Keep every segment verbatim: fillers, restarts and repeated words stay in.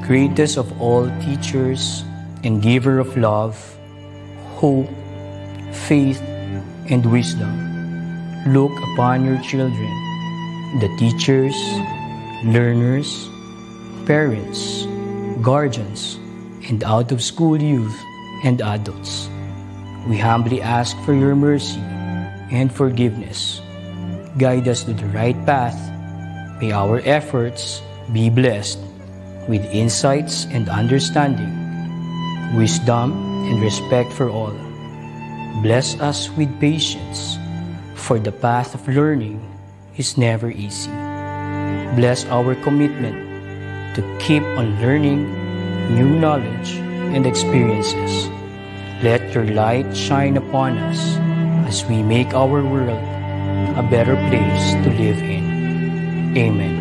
greatest of all teachers and giver of love, hope, faith, and wisdom, look upon your children, the teachers, learners, parents, guardians, and out-of-school youth and adults. We humbly ask for your mercy and forgiveness. Guide us to the right path. May our efforts be blessed with insights and understanding, wisdom and respect for all. Bless us with patience, for the path of learning is never easy. Bless our commitment to keep on learning new knowledge and experiences. Let your light shine upon us as we make our world a better place to live in. Amen.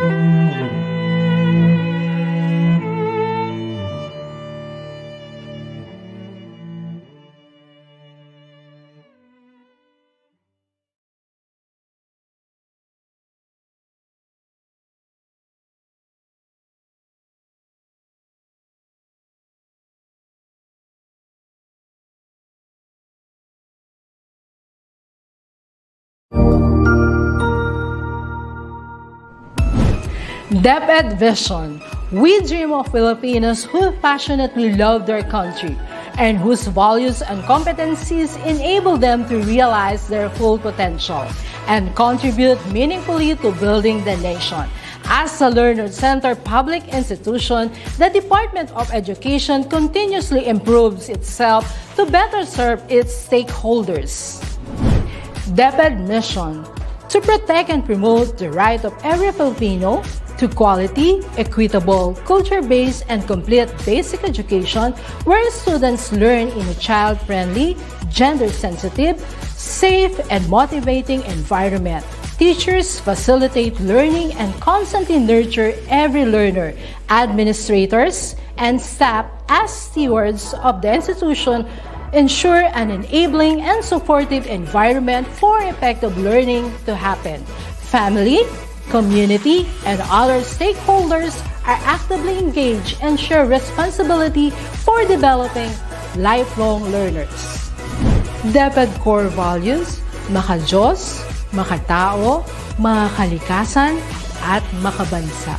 DepEd Vision. We dream of Filipinos who passionately love their country and whose values and competencies enable them to realize their full potential and contribute meaningfully to building the nation. As a learner-centered public institution, the Department of Education continuously improves itself to better serve its stakeholders. DepEd mission: to protect and promote the right of every Filipino to quality, equitable, culture-based, and complete basic education where students learn in a child-friendly, gender-sensitive, safe, and motivating environment. Teachers facilitate learning and constantly nurture every learner. Administrators and staff, as stewards of the institution, ensure an enabling and supportive environment for effective learning to happen. Family, community, and other stakeholders are actively engaged and share responsibility for developing lifelong learners. DepEd core values: maka-Diyos, makatao, makakalikasan, at makabansa.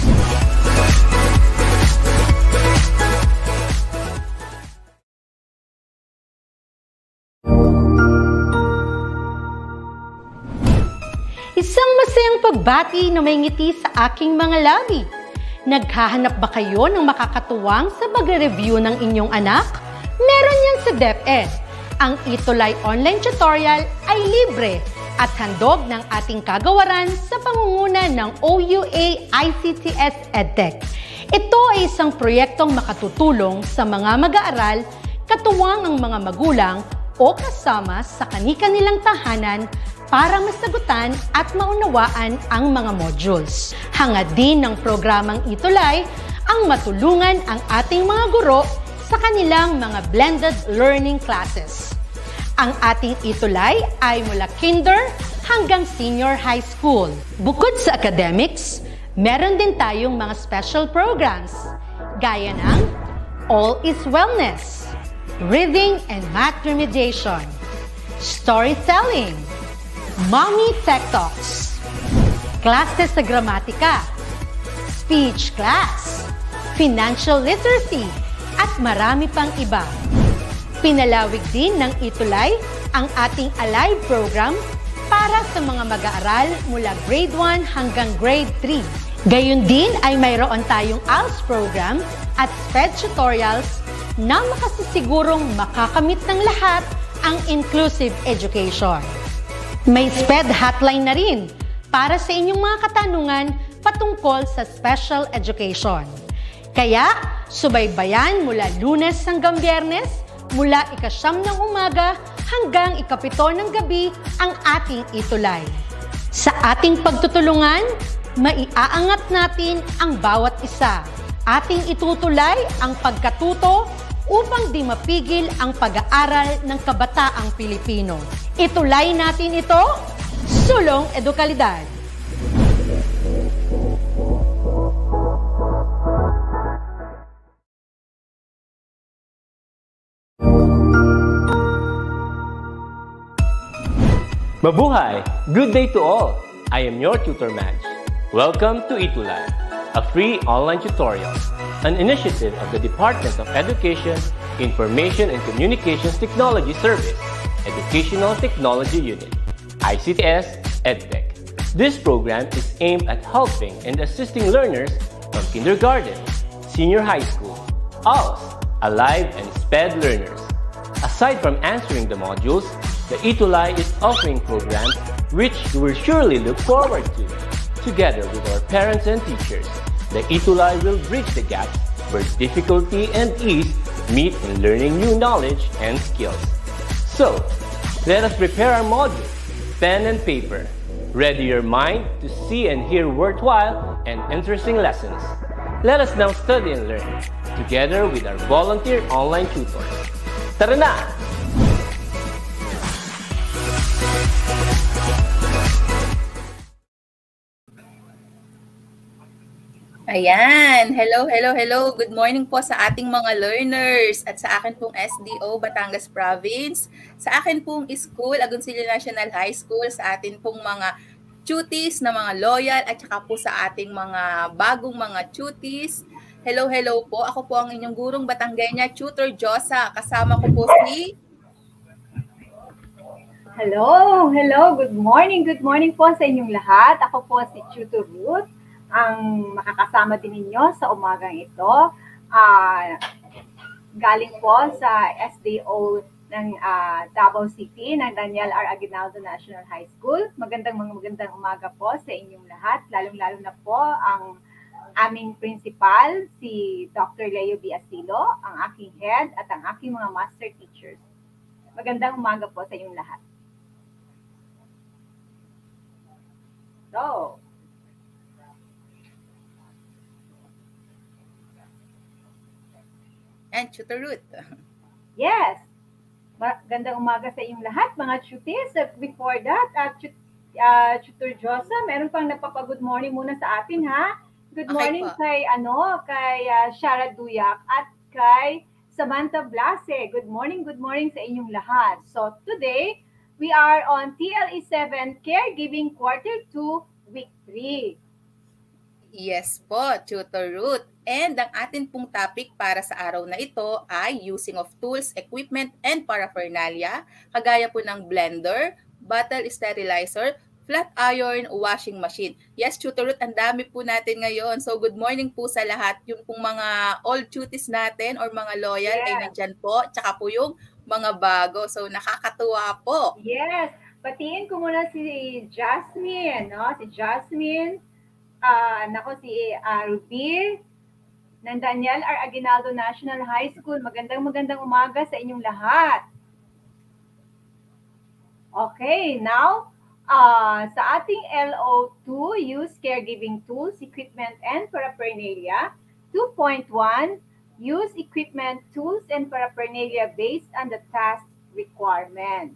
Isang masayang pagbati na may ngiti sa aking mga labi. Naghahanap ba kayo ng makakatuwang sa pagre-review ng inyong anak? Meron yan sa DepEd. Ang ETUlay online tutorial ay libre at handog ng ating kagawaran sa pangunguna ng O U A I C T S EdTech. Ito ay isang proyektong makatutulong sa mga mag-aaral, katuwang ang mga magulang o kasama sa kani-kanilang tahanan para masagutan at maunawaan ang mga modules. Hangad din ng programang ETUlay ang matulungan ang ating mga guro sa kanilang mga blended learning classes. Ang ating ETUlay ay mula kinder hanggang senior high school. Bukod sa academics, meron din tayong mga special programs gaya ng All is Wellness, Reading and Math Remediation, Storytelling, Mommy Tech Talks, Classes sa Gramatika, Speech Class, Financial Literacy, at marami pang iba. Pinalawig din ng ETUlay ang ating Alive program para sa mga mag-aaral mula grade one hanggang grade three. Gayon din ay mayroon tayong A L S program at SPED tutorials na makasisigurong makakamit ng lahat ang inclusive education. May SPED hotline na rin para sa inyong mga katanungan patungkol sa special education. Kaya, subaybayan mula Lunes hanggang Biyernes, mula ikasyam ng umaga hanggang ikapito ng gabi ang ating ETUlay. Sa ating pagtutulungan, maiaangat natin ang bawat isa. Ating itutulay ang pagkatuto upang di mapigil ang pag-aaral ng kabataang Pilipino. Itulay natin ito, sulong edukalidad. Mabuhay! Good day to all! I am your tutor Madge. Welcome to ETUlay, a free online tutorial, an initiative of the Department of Education, Information and Communications Technology Service, Educational Technology Unit, I C T S EdTech. This program is aimed at helping and assisting learners from kindergarten, senior high school, A L S, Alive, and SPED learners. Aside from answering the modules, the ETUlay is offering programs which you will surely look forward to. Together with our parents and teachers, the ETUlay will bridge the gaps where difficulty and ease meet in learning new knowledge and skills. So, let us prepare our modules, pen and paper. Ready your mind to see and hear worthwhile and interesting lessons. Let us now study and learn, together with our volunteer online tutors. Tara na! Ayan. Hello, hello, hello. Good morning po sa ating mga learners at sa akin pong S D O Batangas Province, sa akin pong school, Agoncillo National High School, sa atin pong mga tuties na mga loyal at saka po sa ating mga bagong mga tuties. Hello, hello po. Ako po ang inyong gurong Batanggenya, Tutor Josa. Kasama ko po si... Hello, hello. Good morning. Good morning po sa inyong lahat. Ako po si Tutor Ruth, ang makakasama din ninyo sa umagang ito. Uh, galing po sa S D O ng uh, Davao City, ng Daniel R. Aguinaldo National High School. Magandang mga magandang umaga po sa inyong lahat, lalong-lalo na po ang aming principal, si Doctor Leo B. Asilo, ang aking head at ang aking mga master teachers. Magandang umaga po sa inyong lahat. So, and Tutor Ruth. Yes. Magandang umaga sa inyong lahat, mga tuties. Before that, uh, uh, Tutor Josa, meron pang nagpapa-good morning muna sa atin, ha? Good morning okay kay, ano, kay uh, Shara Duyak at kay Samantha Blase. Good morning, good morning sa inyong lahat. So, today, we are on T L E seven Caregiving Quarter two, Week three. Yes po, Tutor Ruth. And ang atin pong topic para sa araw na ito ay using of tools, equipment, and paraphernalia, kagaya po ng blender, bottle sterilizer, flat iron, washing machine. Yes, Tutor Ruth, ang dami po natin ngayon. So good morning po sa lahat. Yung pong mga old tuties natin or mga loyal yeah. ay nandyan po. Tsaka po yung mga bago. So nakakatuwa po. Yes. Patiin ko muna si Jasmine. No? Si Jasmine. Uh, nako si uh, Ruby ng Daniel R. Aguinaldo National High School. Magandang magandang umaga sa inyong lahat. Okay, now, uh, sa ating L O two, use caregiving tools, equipment, and paraphernalia. two point one, use equipment, tools, and paraphernalia based on the task requirement.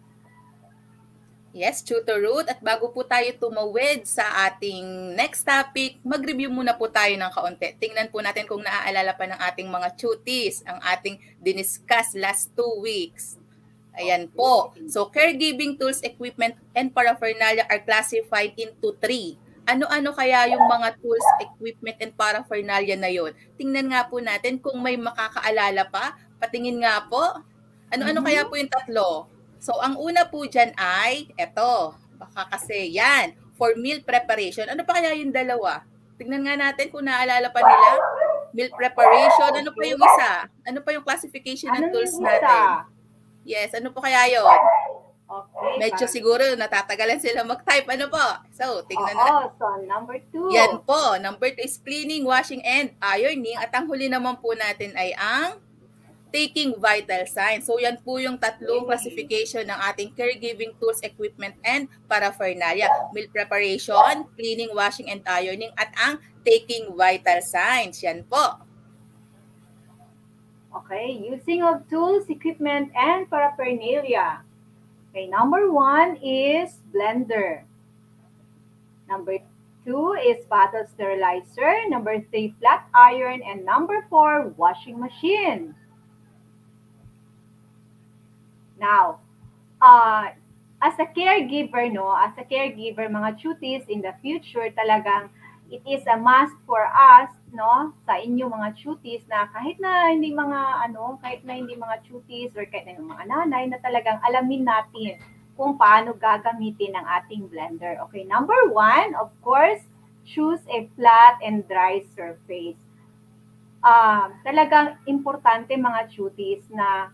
Yes, Tutor Ruth. At bago po tayo tumawid sa ating next topic, mag-review muna po tayo ng kaunti. Tingnan po natin kung naaalala pa ng ating mga tuties, ang ating diniscuss last two weeks. Ayan po. So, caregiving tools, equipment, and paraphernalia are classified into three. Ano-ano kaya yung mga tools, equipment, and paraphernalia na yon? Tingnan nga po natin kung may makakaalala pa. Patingin nga po. Ano-ano mm-hmm. kaya po yung tatlo? So, ang una po dyan ay, eto, baka kasi yan, for meal preparation. Ano pa kaya yung dalawa? Tignan nga natin kung naalala pa nila. Meal preparation. Ano pa yung isa? Ano pa yung classification ng ano tools natin? Yes, ano po kaya yun? Okay. Medyo siguro natatagalan sila mag-type. Ano po? So, tignan Oo, na. So, number two. Yan po. Number two is cleaning, washing, and ironing. At ang huli naman po natin ay ang taking vital signs. So, yan po yung tatlong classification ng ating caregiving tools, equipment, and paraphernalia. Meal preparation, cleaning, washing, and ironing, at ang taking vital signs. Yan po. Okay, using of tools, equipment, and paraphernalia. Okay, number one is blender. Number two is bottle sterilizer. Number three, flat iron. And number four, washing machine. Now, uh, as a caregiver, no, as a caregiver, mga cuties in the future, talagang it is a must for us, no, sa inyo mga cuties na kahit na hindi mga ano, kahit na hindi mga cuties or kahit na yung mga nanay na talagang alamin natin kung paano gagamitin ang ating blender. Okay, number one, of course, choose a flat and dry surface. Uh, talagang importante mga cuties na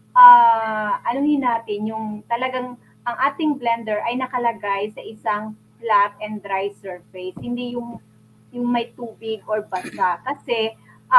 uh, anuhin natin yung talagang ang ating blender ay nakalagay sa isang flat and dry surface, hindi yung yung may tubig or basa. Kasi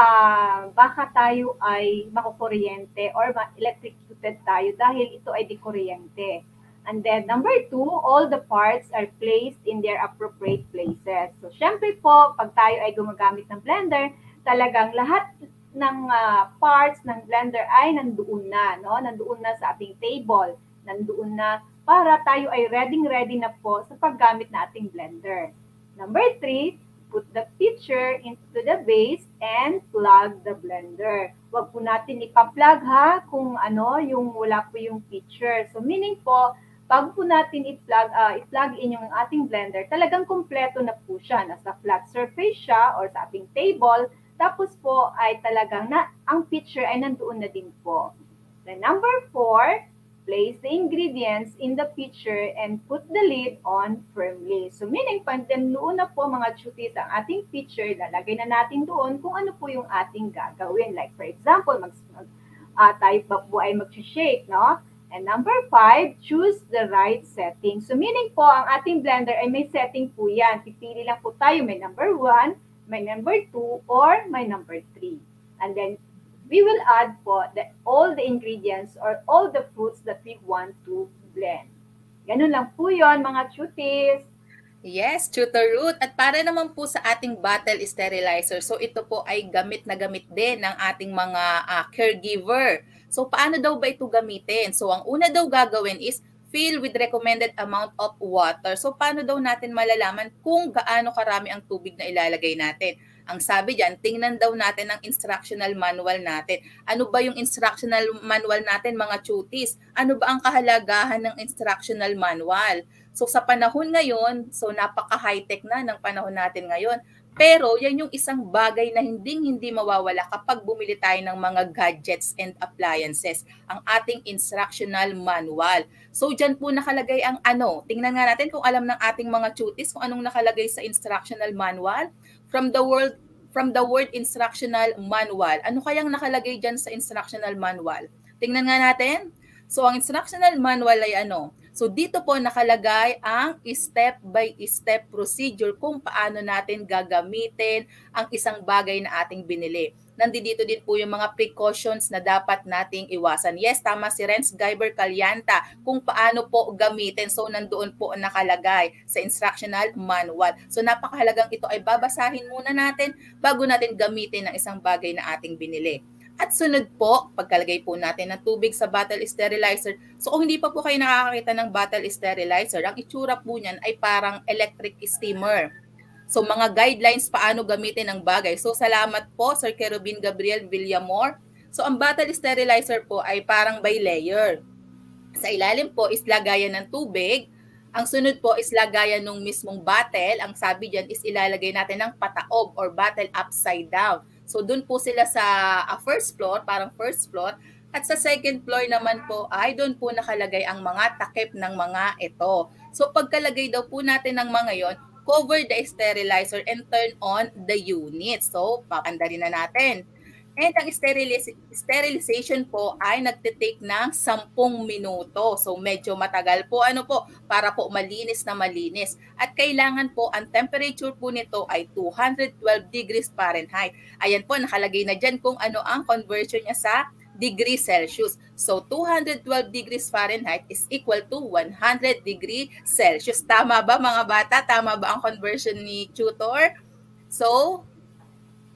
uh, baka tayo ay makukuryente or ma-electrocuted tayo dahil ito ay dikuryente. And then number two, all the parts are placed in their appropriate places. So syempre po, pag tayo ay gumagamit ng blender, talagang lahat ng uh, parts ng blender ay nandoon na, no? Nandoon na sa ating table, nandoon na para tayo ay ready-ready na po sa paggamit na ating blender. Number three, put the pitcher into the base and plug the blender. Huwag po natin ipa-plug ha kung ano yung wala po yung pitcher. So meaning po, pag po natin i-plug, uh, i-plug in yung ating blender, talagang kumpleto na po siya. Nasa flat surface siya or sa ating table. Tapos po ay talagang na, ang pitcher ay nandoon na din po. Then number four, place the ingredients in the pitcher and put the lid on firmly. So meaning, pag noon na po mga cuties ang ating pitcher, lalagay na natin doon kung ano po yung ating gagawin. Like for example, mag, uh, tayo pa po ay mag-shake, no? And number five, choose the right setting. So meaning po, ang ating blender ay may setting po yan. Pipili lang po tayo, may number one, may number two, or may number three. And then, we will add po the, all the ingredients or all the fruits that we want to blend. Ganun lang po yun, mga cuties. Yes, Tutor Ruth. At para naman po sa ating bottle sterilizer, so ito po ay gamit na gamit din ng ating mga uh, caregiver. So paano daw ba ito gamitin? So ang una daw gagawin is fill with recommended amount of water. So paano daw natin malalaman kung gaano karami ang tubig na ilalagay natin? Ang sabi diyan, tingnan daw natin ang instructional manual natin. Ano ba yung instructional manual natin, mga cuties? Ano ba ang kahalagahan ng instructional manual? So sa panahon ngayon, so napaka-high-tech na ng panahon natin ngayon. Pero yan yung isang bagay na hindi-hindi mawawala kapag bumili tayo ng mga gadgets and appliances, ang ating instructional manual. So dyan po nakalagay ang ano. Tingnan nga natin kung alam ng ating mga cuties kung anong nakalagay sa instructional manual. From the word from the word instructional manual. Ano kayang nakalagay dyan sa instructional manual? Tingnan nga natin. So ang instructional manual ay ano? So dito po nakalagay ang step-by-step procedure kung paano natin gagamitin ang isang bagay na ating binili. Nandito din po yung mga precautions na dapat nating iwasan. Yes, tama si Renz Guyber Calyanta kung paano po gamitin. So nandoon po nakalagay sa instructional manual. So napakahalagang ito ay babasahin muna natin bago natin gamitin ang isang bagay na ating binili. At sunod po, pagkalagay po natin ng tubig sa bottle sterilizer. So kung hindi pa po kayo nakakakita ng bottle sterilizer, ang itsura po niyan ay parang electric steamer. So mga guidelines paano gamitin ang bagay. So salamat po Sir Kerubin Gabriel Villamor. So ang bottle sterilizer po ay parang by layer. Sa ilalim po is lagayan ng tubig. Ang sunod po is lagayan ng mismong bottle. Ang sabi diyan is ilalagay natin ng pataob or bottle upside down. So doon po sila sa uh, first floor, parang first floor. At sa second floor naman po ay doon po nakalagay ang mga takip ng mga ito. So pagkalagay daw po natin ng mga yon, cover the sterilizer and turn on the unit. So pakandarin na natin. And ang sterilis- sterilization po ay nagtitake ng sampung minuto. So medyo matagal po ano po para po malinis na malinis. At kailangan po ang temperature po nito ay two hundred twelve degrees Fahrenheit. Ayan po nakalagay na dyan kung ano ang conversion niya sa degree Celsius. So two hundred twelve degrees Fahrenheit is equal to one hundred degree Celsius. Tama ba mga bata? Tama ba ang conversion ni tutor? So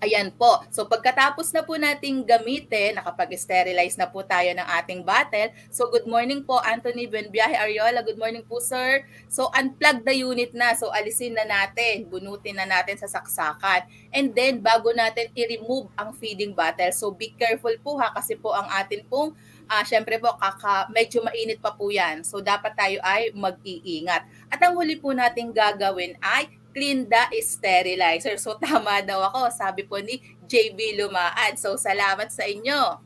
Ayan po. So pagkatapos na po nating gamitin, nakapag-sterilize na po tayo ng ating bottle. So good morning po, Anthony Benbiahe Ariola. Good morning po, sir. So unplug the unit na. So alisin na natin, bunutin na natin sa saksakan. And then bago natin i-remove ang feeding bottle. So be careful po ha, kasi po ang atin pong Uh, syempre po, kaka, medyo mainit pa po yan. So, dapat tayo ay mag-iingat. At ang huli po nating gagawin ay clean the sterilizer. So, tama daw ako, sabi po ni J B Lumaan. So, salamat sa inyo.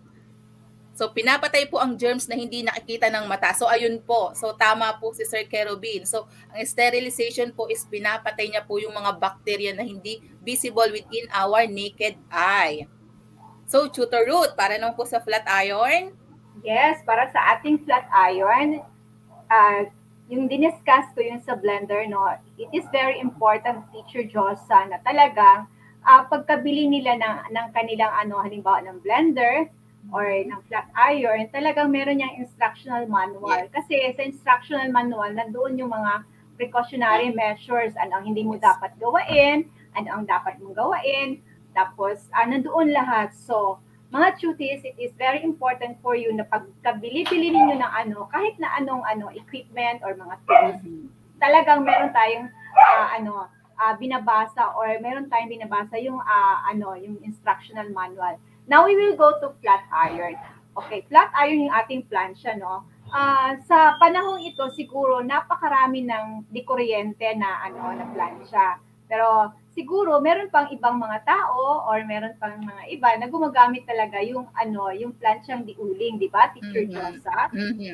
So, pinapatay po ang germs na hindi nakikita ng mata. So, ayun po. So, tama po si Sir Kerubin. So, ang sterilization po is pinapatay niya po yung mga bacteria na hindi visible within our naked eye. So, Tutor Ruth, para naman po sa flat iron. Yes, para sa ating flat iron, uh, yung diniscuss ko yung sa blender, no, it is very important, Teacher Josa, na talagang uh, pagkabili nila ng, ng kanilang, ano, halimbawa ng blender or ng flat iron, talagang meron niyang instructional manual. Yes. Kasi sa instructional manual, nandoon yung mga precautionary measures, ano ang hindi mo dapat gawain, ano ang dapat mong gawain, tapos uh, nandoon lahat. So, mga cuties, it is very important for you na pagkabili-bili ninyo ng ano, kahit na anong ano equipment or mga tools, talagang meron tayong uh, ano uh, binabasa or meron tayong binabasa yung uh, ano yung instructional manual. Now we will go to flat iron. Okay, flat iron yung ating plancha, no. Uh, sa panahong ito siguro napakarami ng di kuryente na ano na plancha. Pero siguro meron pang ibang mga tao or meron pang mga iba na gumagamit talaga yung ano, yung planchang diuling, di ba, Teacher Mm-hmm. Josa? Mm-hmm.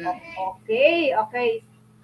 Okay, okay.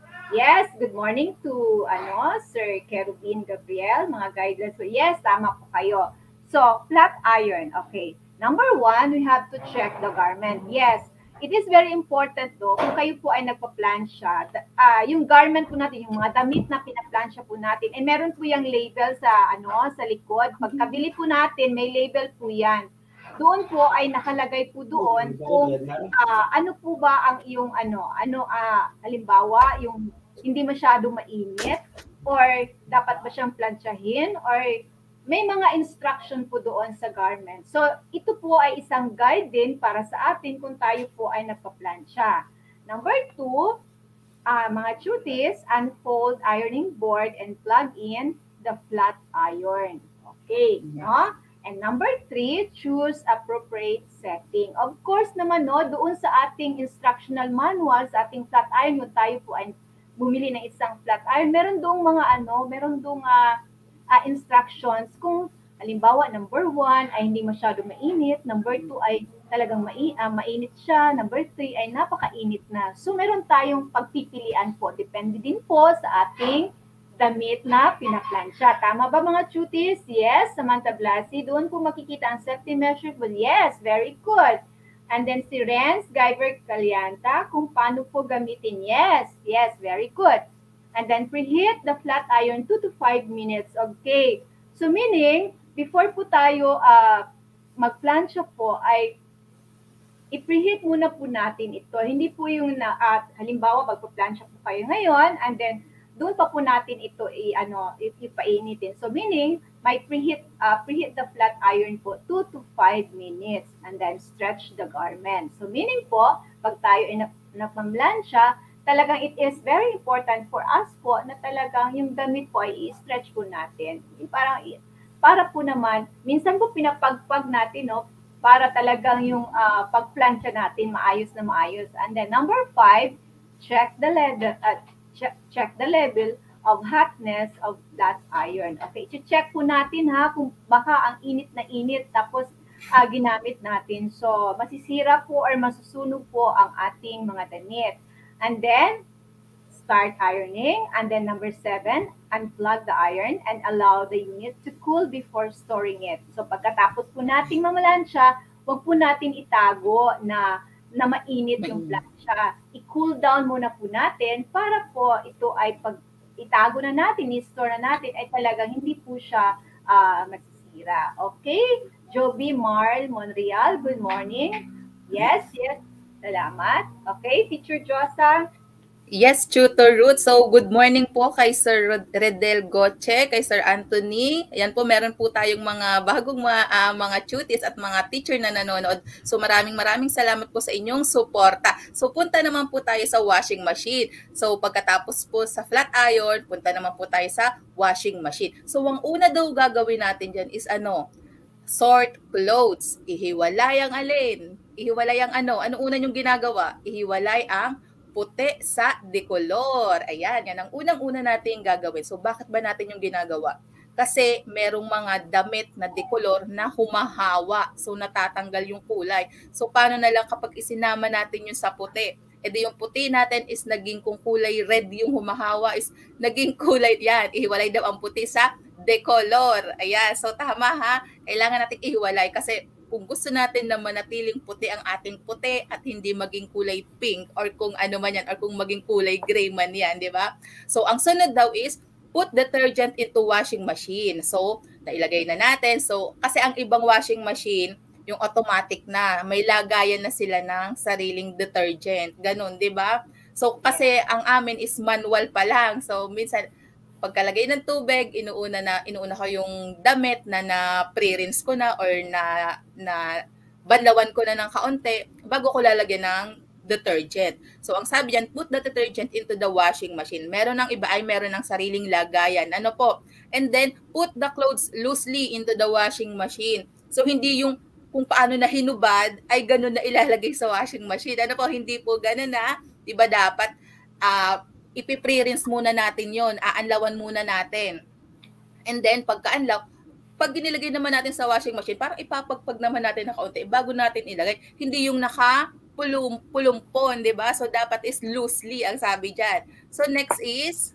Yes, good morning to ano, Sir Kerubin Gabriel, mga guidelines. So, yes, tama po kayo. So, flat iron, okay. Number one, we have to check the garment. Yes, it is very important though, kung kayo po ay nagpa-plancha, uh, yung garment po natin, yung mga damit na pina-plancha po natin, eh meron po yung label sa ano sa likod. Pagkabili po natin, may label po yan. Doon po ay nakalagay po doon kung uh, ano po ba ang iyong ano, ano uh, halimbawa, yung hindi masyado mainit or dapat ba siyang planchahin or may mga instruction po doon sa garment. So, ito po ay isang guide din para sa atin kung tayo po ay nagpa-plancha. Number two, uh, mga cuties, unfold ironing board and plug in the flat iron. Okay, no? And number three, choose appropriate setting. Of course naman, no, doon sa ating instructional manual, sa ating flat iron, kung tayo po ay bumili ng isang flat iron, meron doong mga ano, meron doong uh, Uh, instructions kung halimbawa number one ay hindi masyado mainit, number two ay talagang mai, uh, mainit siya, number three ay napakainit na. So meron tayong pagpipilian po, depende din po sa ating damit na pinaplansya. Tama ba mga cuties? Yes, Samantha Blasi, doon po makikita ang safety measure. Well, yes, very good. And then si Renz Guyver Calianta, kung paano po gamitin. Yes, yes, very good. And then preheat the flat iron two to five minutes. Okay. So meaning, before po tayo uh, magplansya po, ay i-preheat muna po natin ito. Hindi po yung, na, uh, halimbawa, magpa-plansya po kayo ngayon, and then doon pa po natin ito i, ano, ipainitin. So meaning, may preheat, uh, preheat the flat iron po two to five minutes, and then stretch the garment. So meaning po, pag tayo ay napamlansya, talagang it is very important for us po na talagang yung damit po ay i-stretch po natin. Parang, para po naman, minsan po pinapagpag natin, no, para talagang yung uh, pagplansya natin maayos na maayos. And then number five, check the level, uh, check, check the level of hotness of that iron. Okay, check po natin ha, kung baka ang init na init, tapos uh, ginamit natin. So, masisira po or masusunog po ang ating mga damit. And then, start ironing. And then number seven, unplug the iron and allow the unit to cool before storing it. So pagkatapos po nating mamalansya, huwag po natin itago na, na mainit yung plancha. I-cool down muna po natin para po ito ay pag itago na natin, i-store na natin, ay talagang hindi po siya uh, masisira. Okay? Joby Marl Monreal, good morning. Yes, yes. Salamat. Okay, Teacher Josa. Yes, Tutor Ruth. So, good morning po kay Sir Redel Goche, kay Sir Anthony. Ayan po, meron po tayong mga bagong mga, uh, mga tuties at mga teacher na nanonood. So, maraming maraming salamat po sa inyong suporta. So, punta naman po tayo sa washing machine. So, pagkatapos po sa flat iron, punta naman po tayo sa washing machine. So, ang una daw gagawin natin dyan is ano? Sort clothes. Ihiwalay ang alin? Ihiwalay ang ano? Ano una yung ginagawa? Ihiwalay ang puti sa decolor. Ayan, yan ang unang-una natin gagawin. So, bakit ba natin yung ginagawa? Kasi merong mga damit na decolor na humahawa. So, natatanggal yung kulay. So, paano na lang kapag isinama natin yung sa puti? E di yung puti natin is naging kung kulay red yung humahawa is naging kulay yan. Ihiwalay daw ang puti sa decolor. Ayan, so tama ha. Kailangan natin ihiwalay kasi kung gusto natin na manatiling puti ang ating puti at hindi maging kulay pink or kung ano man yan or kung maging kulay gray man yan, di ba? So, ang sunod daw is put detergent into washing machine. So, nailagay na natin. So, kasi ang ibang washing machine, yung automatic na, may lagayan na sila ng sariling detergent. Ganun, di ba? So, kasi ang amin is manual pa lang. So, minsan, pagkalagay ng tubig, inuuna na inuuna ko yung damit na na pre-rinse ko na or na na banlawan ko na ng kaunti bago ko lalagyan ng detergent. So ang sabi diyan, put the detergent into the washing machine. Meron ng iba ay meron ng sariling lagayan. Ano po? And then put the clothes loosely into the washing machine. So hindi yung kung paano na hinubad ay ganun na ilalagay sa washing machine. Ano po? Hindi po ganun na. 'Di ba dapat ah uh, ipi-pre-rinse muna natin yon, aanlawan muna natin. And then, pagka-anlaw, pag ginilagay naman natin sa washing machine, parang ipapagpag naman natin na kaunti bago natin ilagay. Hindi yung naka-pulumpon, di ba? So, dapat is loosely ang sabi dyan. So, next is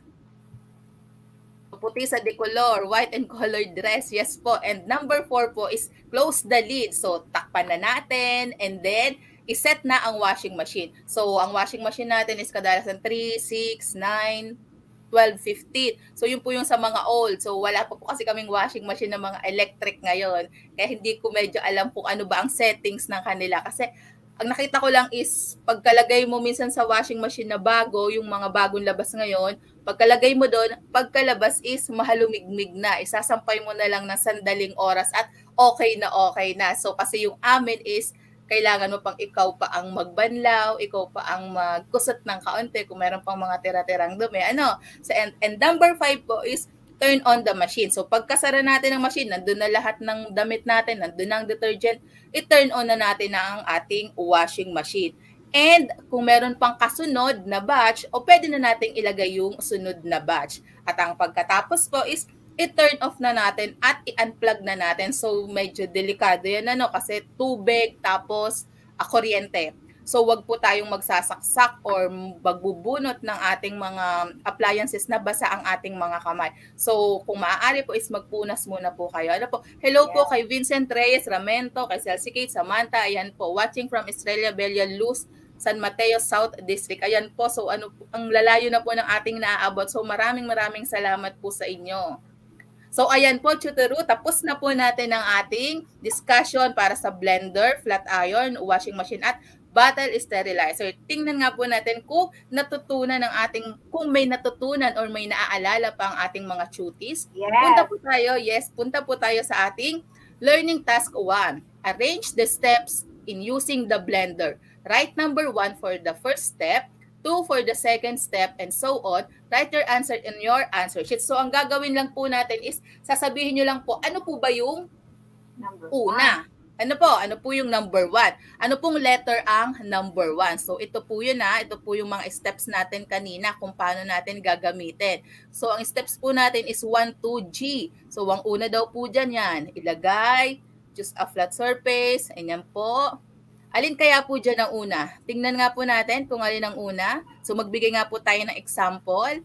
puti sa decolor, white and colored dress. Yes po. And number four po is close the lid. So, takpan na natin and then iset na ang washing machine. So, ang washing machine natin is kadalasan three, six, nine, twelve, fifteen. So, yun po yung sa mga old. So, wala pa po kasi kaming washing machine ng mga electric ngayon. Kaya hindi ko medyo alam kung ano ba ang settings ng kanila. Kasi, ang nakita ko lang is, pagkalagay mo minsan sa washing machine na bago, yung mga bagong labas ngayon, pagkalagay mo doon, pagkalabas is mahalumigmig na. Isasampay mo na lang ng sandaling oras at okay na okay na. So, kasi yung amin is, kailangan mo pang ikaw pa ang magbanlaw, ikaw pa ang magkusot ng kaunti kung meron pang mga tira-tirang dumi. Ano? So, and, and number five po is turn on the machine. So, pagkasara natin ng machine, nandun na lahat ng damit natin, nandun ang detergent, i-turn on na natin na ang ating washing machine. And kung meron pang kasunod na batch, o pwede na nating ilagay yung sunod na batch. At ang pagkatapos po is i-turn off na natin at i-unplug na natin. So, medyo delikado yan, ano, kasi tubig, tapos uh, kuryente. So, wag po tayong magsasaksak or magbubunot ng ating mga appliances na basa ang ating mga kamay. So, kung maaari po is magpunas muna po kayo. Ano po? Hello yeah. po kay Vincent Reyes, Ramento, kay Celsi Kate, Samantha, ayan po, watching from Estrella Bella Luz, San Mateo South District. Ayan po, so ano, ang lalayo na po ng ating naaabot. So, maraming maraming salamat po sa inyo. So, ayan po, Tuturu, tapos na po natin ang ating discussion para sa blender, flat iron, washing machine, at bottle sterilizer. Tingnan nga po natin kung natutunan ng ating, kung may natutunan or may naaalala pa ang ating mga tuties. Yes. Punta po tayo, yes, punta po tayo sa ating learning task one. Arrange the steps in using the blender. Write number one for the first step, two for the second step, and so on. Write your answer in your answer sheet. So, ang gagawin lang po natin is, sasabihin nyo lang po, ano po ba yung number una? One. Ano po? Ano po yung number one? Ano pong letter ang number one? So, ito po yun ha. Ito po yung mga steps natin kanina kung paano natin gagamitin. So, ang steps po natin is one, two, G. So, ang una daw po dyan yan. Ilagay, choose a flat surface. Ayan po. Alin kaya po dyan ang una? Tingnan nga po natin kung alin ang una. So, magbigay nga po tayo ng example.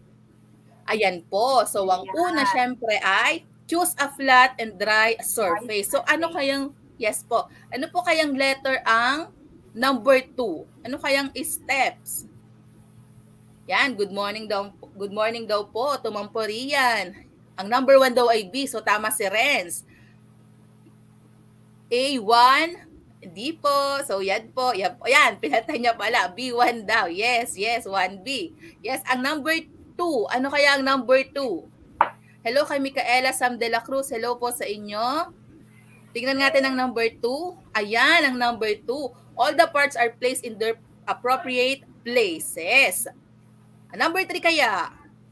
Ayan po. So, ang Ayan. una, syempre, ay choose a flat and dry surface. So, ano kayang, yes po, ano po kayang letter ang number two? Ano kayang steps? Yan, good morning daw, good morning daw po, Tumamporian. Ang number one daw ay B, so tama si Renz. A one, Hindi po. So, yan po. Yan po. Yan, pinatay niya pala. B one daw. Yes, yes, one B. Yes, ang number two. Ano kaya ang number two? Hello kay Micaela Sam de la Cruz. Hello po sa inyo. Tingnan natin ang number two. Ayan, ang number two. All the parts are placed in their appropriate places. Number three kaya?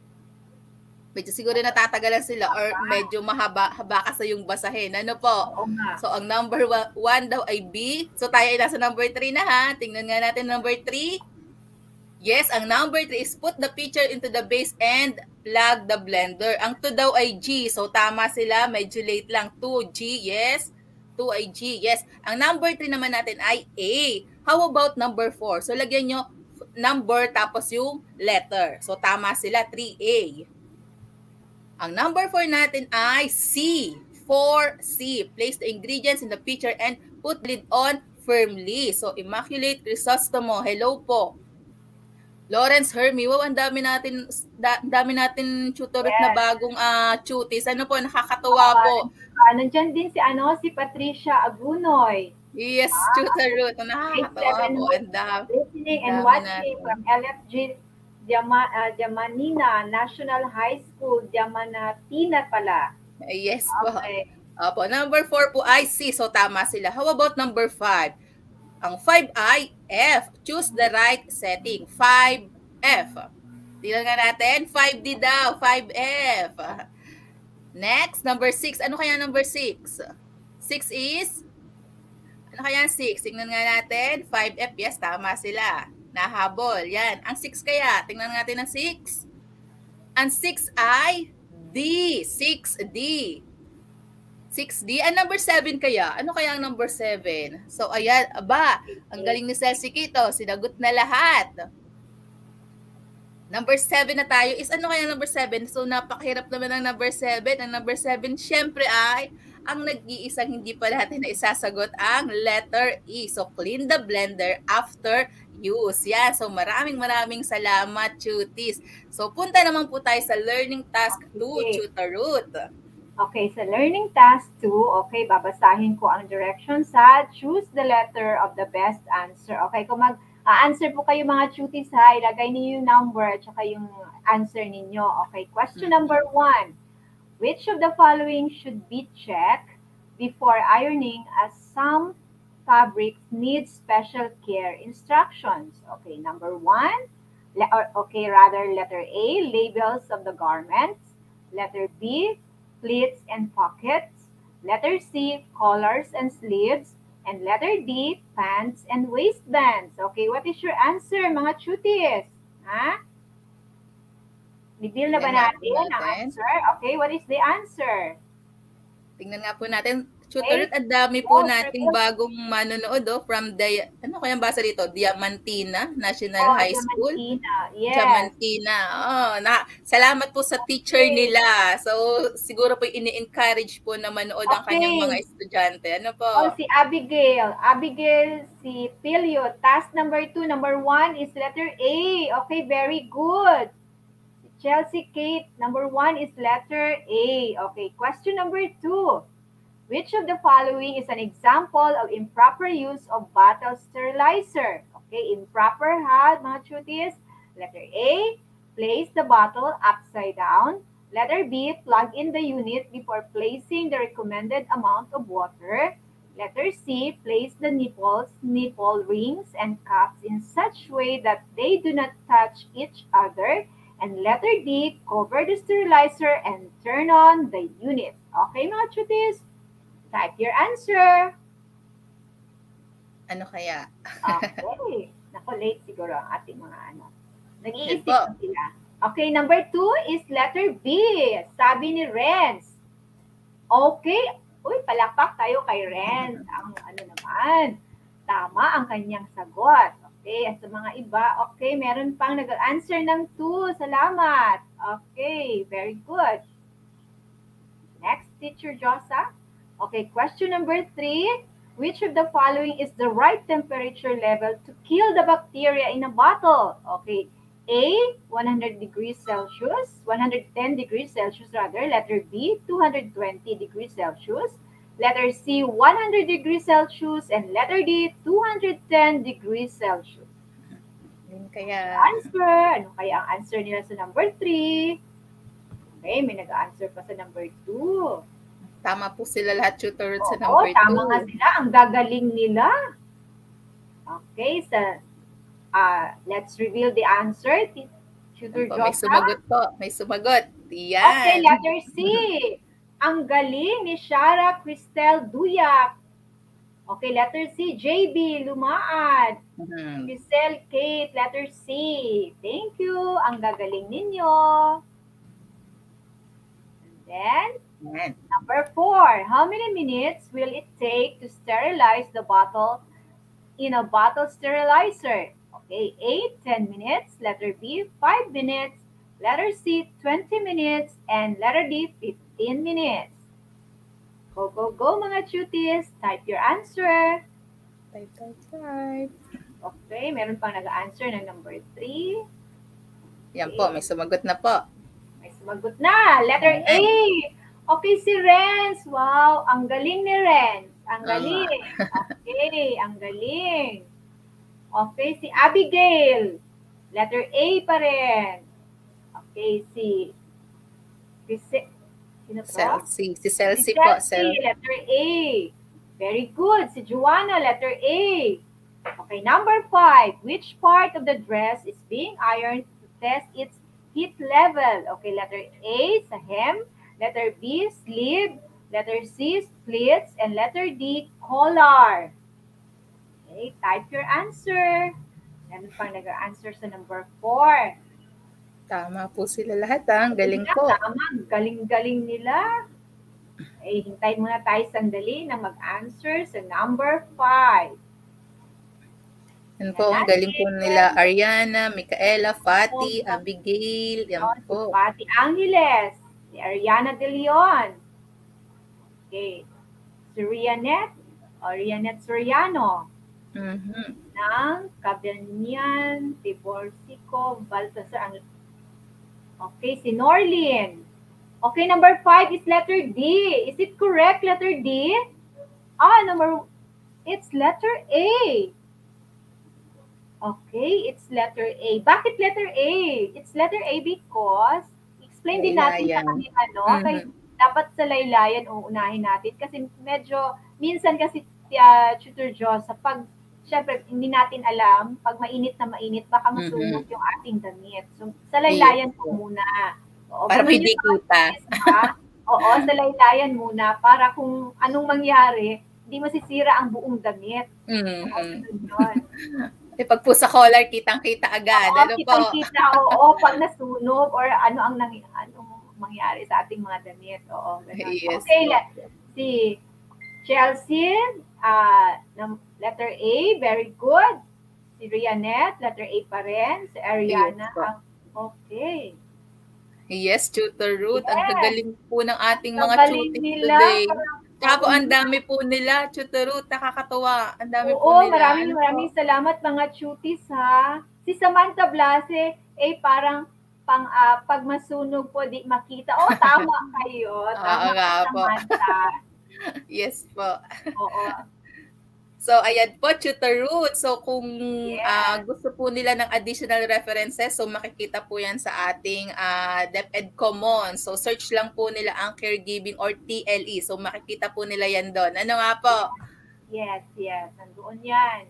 Medyo siguro natatagalan sila or medyo mahaba-haba kasi yung basahin. Ano po? So, ang number one daw ay B. So, tayo ay nasa number three na ha. Tingnan nga natin number three. Yes, ang number three is put the pitcher into the base and plug the blender. Ang two daw ay G. So, tama sila. Medyo late lang. two, G. Yes. two ay G. Yes. Ang number three naman natin ay A. How about number four? So, lagyan nyo number tapos yung letter. So, tama sila. three A. Ang number four natin ay C. four C. Place the ingredients in the pitcher and put lid on firmly. So, Immaculate Crisostomo. Hello po. Lawrence Hermie. Wow, ang dami natin, da, dami natin tutorot yes. na bagong uh, tutis. Ano po, nakakatuwa uh, po. Uh, nandyan din si, ano, si Patricia Agunoy. Yes, ah, tutorot. Nakakatuwa po. Ang dami. Listening and watching natin. From L F G Diama, uh, Diamanina National High School, Diamanatina pala. Yes po. Okay. Opo, number four po ay C. So, tama sila. How about number five? Ang five ay F. Choose the right setting. five F. Tingnan nga natin. five D daw. five F. Next, number six. Ano kaya number six? six is? Ano kaya six? Tingnan nga natin. five F. Yes, tama sila. Nahabol. Yan. Ang six kaya. Tingnan natin ang six. Ang six ay D. six D. six D. Ang number seven kaya? Ano kaya ang number seven? So, ayan. Aba, ang galing ni Celsi Quito. Sinagot na lahat. Number seven na tayo. Is ano kaya number seven? So, napakahirap naman ang number seven. Ang number seven, syempre ay ang nag-iisang hindi pa natin na isasagot ang letter E. So, clean the blender after use. Yan. So, maraming maraming salamat, Chutis. So, punta naman po tayo sa learning task two, okay. Tutor Ruth. Okay, sa learning task two, okay, babasahin ko ang direction sa choose the letter of the best answer. Okay, kung mag-answer po kayo mga Chutis ha, ilagay niyo yung number at saka yung answer ninyo. Okay, question number one. Which of the following should be checked before ironing as some fabrics need special care instructions? Okay, number one, le- okay, rather letter A, labels of the garments. Letter B, pleats and pockets. Letter C, collars and sleeves. And letter D, pants and waistbands. Okay, what is your answer, mga Chutis? Ha? Reveal na ba natin ang answer? Okay, what is the answer? Tingnan nga po natin. Tutor, ang dami po nating bagong manonood oh, from the, ano kaya basa dito? Diamantina National oh, High School. Diamantina, yes. Diamantina. Oh, na, salamat po sa teacher okay. nila. So, siguro po ini-encourage po na manood okay. ang kanyang mga estudyante. Ano po? Oh, si Abigail. Abigail, si Pilio. Task number two. Number one is letter A. Okay, very good. Chelsea Kate, number one is letter A. Okay, question number two. Which of the following is an example of improper use of bottle sterilizer? Okay, improper ha, mga Chutis. Letter A, place the bottle upside down. Letter B, plug in the unit before placing the recommended amount of water. Letter C, place the nipples, nipple rings, and cups in such way that they do not touch each other. And letter D, cover the sterilizer and turn on the unit. Okay, mga Chutis? Type your answer. Ano kaya? Okay. Naku, late siguro ang ating mga ano. Nag-iisip na sila. Okay, number two is letter B. Sabi ni Renz. Okay. Uy, palakpak tayo kay Renz. Ang ano naman. Tama ang kanyang sagot. Okay, at sa mga iba, okay, meron pang nag-answer ng two. Salamat. Okay, very good. Next, Teacher Josa. Okay, question number three. Which of the following is the right temperature level to kill the bacteria in a bottle? Okay, A, one hundred degrees Celsius, one hundred ten degrees Celsius rather. Letter B, two hundred twenty degrees Celsius. Letter C, one hundred degrees Celsius. And letter D, two hundred ten degrees Celsius. Yun kaya. Answer. Ano kaya ang answer nila sa number three? Okay, may nag-answer pa sa number two. Tama po sila lahat, Tutor Ruth, sa Oo, number two. tama nga sila. Ang gagaling nila. Okay, sa uh, let's reveal the answer. Tutor Po, may Josa. sumagot po. May sumagot. Yan. Okay, letter C. Ang galing ni Shara Cristel Duyak. Okay, letter C. J B Lumaan. Mhm. Cristel Kate, letter C. Thank you. Ang gagaling ninyo. And then, Yan. number four. How many minutes will it take to sterilize the bottle in a bottle sterilizer? Okay, eight, ten minutes. Letter B, five minutes. Letter C, twenty minutes. And letter D, fifteen minutes. Go, go, go mga cuties. Type your answer. Type, type, type. Okay, meron pang nag-answer ng number three. Yan po, may sumagot na po. May sumagot na. Letter A. Okay, si Renz. Wow, ang galing ni Renz. Ang galing. Okay, ang galing. Okay, si Abigail. Letter A pa rin. Okay, si... si sino to? Celsi. Si Celsi Si po. Chelsea, Cel letter A. Very good. Si Joanna, letter A. Okay, number five. Which part of the dress is being ironed to test its heat level? Okay, letter A, sa hem. Letter B, sleeve. Letter C, splits. And letter D, collar. Okay, type your answer. Meron pang nag-answer sa number four. Tama po sila lahat. Ha? Ang galing po. Tama, galing-galing nila. Eh, hintayin muna tayo sandali na mag-answer sa number five. Yan po, ang galing po nila. Ariana, Micaela, Fati, Abigail. Yan Si po. Pati Angeles, si Ariana De Leon. Okay. Si Rianet, o Rianet Soriano. Mhm. Ng Cabanian, Tiborsico, Baltasar. Okay, si Norlin. Okay, number five is letter D. Is it correct, letter D? Ah, number, it's letter A. Okay, it's letter A. Bakit letter A? It's letter A because, explain din natin sa Laylayan. kanila, no? Mhm. Kaya dapat sa laylayan, uunahin natin. Kasi medyo, minsan kasi, uh, Tutor Joss, sa pag, syempre, hindi natin alam, pag mainit na mainit, baka masunog Mhm. yung ating damit. So, sa laylayan po muna. Oo, Para ganun hindi yung kita. process, ha? Oo, sa laylayan muna, para kung anong mangyari, hindi masisira ang buong damit. Mhm. Oo, ganun yun. Eh, pag po sa collar, kitang-kita agad. Oo, Ano po? kitang-kita, oo, pag nasunog, or ano ang nang, anong mangyari sa ating mga damit. Oo, ganun. Yes. Okay, le- si Chelsea, uh, letter A, very good. Si Rianet, letter A pa rin. Si Ariana, Yes po. ang okay. Yes, Tutor Ruth. Ang Yes. gagaling po ng ating Ang mga galing cuties nila. today. Tsaka po, ang dami po nila, Tutor Ruth. Nakakatuwa. Ang dami po Oo, nila. maraming Ano po? maraming salamat mga cuties ha. Si Samantha Blase, eh parang pang ah, pag masunog po di makita. Oh, tama kayo. Tama Oo nga ka, po. Samantha. Yes po. Oo. So, ayan po, Tutor Ruth. So, kung Yes. ah, gusto po nila ng additional references, so makikita po yan sa ating ah, DepEd Common. So, search lang po nila ang caregiving or T L E. So, makikita po nila yan doon. Ano nga po? Yes, yes. Nandoon yan.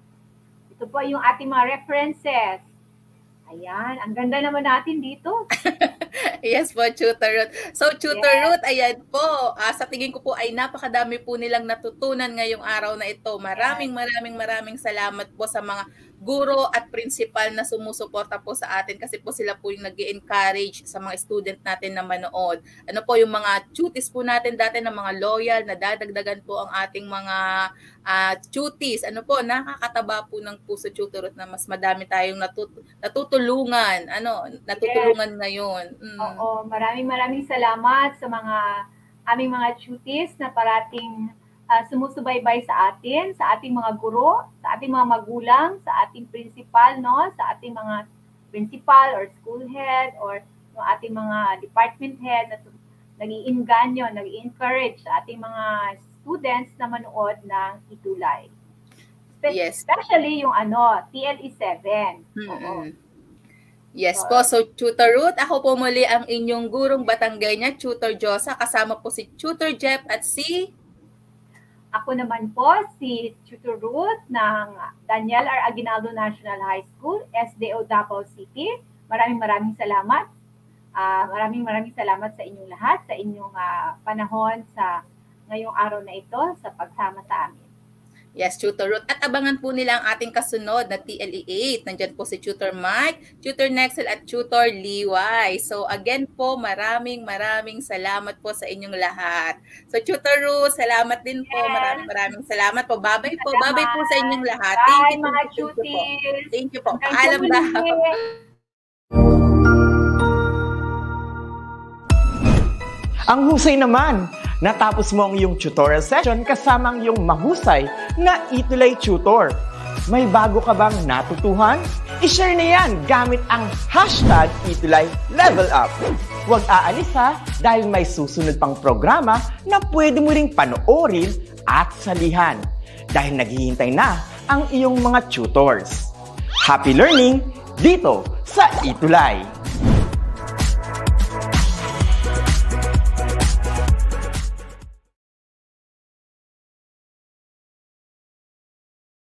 Ito po yung ating mga references. Ayan, ang ganda naman natin dito. Yes po, Tutor Ruth. So, Tutor Yes. Ruth, ayan po. Ah, sa tingin ko po ay napakadami po nilang natutunan ngayong araw na ito. Maraming, maraming, maraming salamat po sa mga guro at principal na sumusuporta po sa atin kasi po sila po yung nag-encourage sa mga student natin na manood. Ano po yung mga cuties po natin dati na mga loyal, na dadagdagan po ang ating mga uh, cuties. Ano po, nakakataba po ng puso, Tutor Ruth, na mas madami tayong natut- natutulungan. Ano, natutulungan yes. ngayon. Mm. Oo, maraming maraming salamat sa mga aming mga cuties na parating uh, sumusubaybay sa atin, sa ating mga guro, sa ating mga magulang, sa ating principal, no, sa ating mga principal or school head or no, ating mga department head na nag-iinganyo, nag-encourage sa ating mga students na manood ng ETUlay. Spe- Yes. Especially yung ano, T L E seven. Oo. Mm-mm. Yes po. So, Tutor Ruth, ako po muli ang inyong gurong Batanggenya, Tutor Josa. Kasama po si Tutor Jeff at si... Ako naman po si Tutor Ruth ng Daniel R. Aguinaldo National High School, S D O Davao City. Maraming maraming salamat. Uh, maraming maraming salamat sa inyong lahat, sa inyong uh, panahon sa ngayong araw na ito sa pagsama sa amin. Yes, Tutor Ruth. At abangan po nila ang ating kasunod na T L E eight. Nandyan po si Tutor Mike, Tutor Nexel at Tutor Liway. So again po, maraming maraming salamat po sa inyong lahat. So Tutor Ruth, salamat din po. Yes. Maraming maraming salamat po. Babay po. Salamat. Babay po sa inyong lahat. Bye, Thank you, mga thank you po. cuties. Thank you po. Hanggang Paalam sa ba? muli. Ang husay naman! Natapos mo ang iyong tutorial session kasama ang iyong mahusay na ETUlay tutor. May bago ka bang natutuhan? I-share na yan gamit ang hashtag ETUlay Level Up. Huwag aalis ha, dahil may susunod pang programa na pwede mo ring panoorin at salihan. Dahil naghihintay na ang iyong mga tutors. Happy learning dito sa ETUlay!